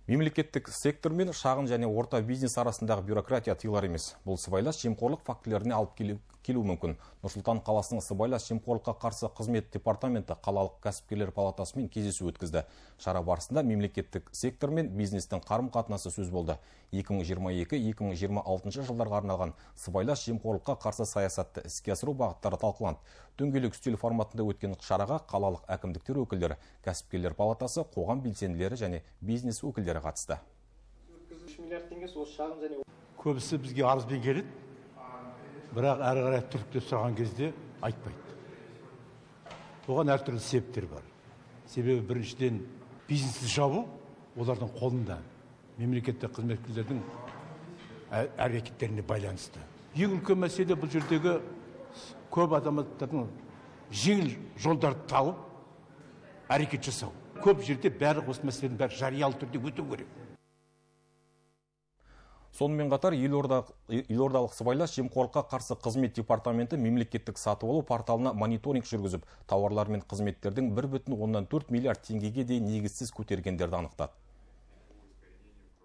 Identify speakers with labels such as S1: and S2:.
S1: Мемлекеттік сектор мен шағын және орта бизнес арасындағы бюрократия тыйылар емес. Бұл сыбайлас жемқорлық фактілеріне алып келу мүмкін. Нұр-Сұлтан қаласының сыбайлас жемқорлыққа қарсы қызмет департаменті қалалық кәсіпкерлер палатасымен кездесу өткізді. Шара барысында мемлекеттік сектор мен бизнестің қарым-қатынасы сөз болды. 2022-2026 жылдарға арналған сыбайлас жемқорлыққа қарсы саясатты іске асыру бағыттары талқыланды. Дөңгелек үстел форматында өткен шараға қалалық әкімдіктер өкілдері, кәсіпкерлер палатасы, қоғам белсенділері және бизнес өкілдері қатысты.
S2: Көбісі бізге арызбен келеді, бірақ әрі қарай түріктеп сұраған кезде айтпайды. Оған әртүрлі себептер бар. Себебі біріншіден бизнесті жабу олардың қолында, мемлекеттік қызметкерлердің әрекеттеріне байланысты. Ең үлкен мәселе бұл жердегі көп адамдардың жеңіл жолдарды тауып әрекет жасау. Көп жерде бәрі осы мәселенің бәрі жариялы түрде өту керек.
S1: Сонымен қатар елордалық сыбайлас жемқорлыққа қарсы қызмет департаменті мемлекеттік сатып алу порталына мониторинг жүргізіп, тауарлар мен қызметтердің 1,4 миллиард теңгеге дейін негізсіз көтергендерді анықтады.